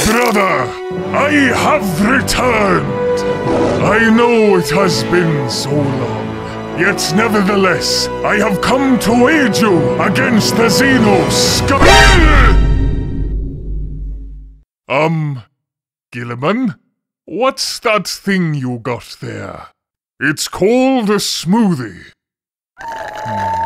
Brother, I have returned! I know it has been so long, yet nevertheless, I have come to aid you against the Xenos. Guilliman? What's that thing you got there? It's called a smoothie.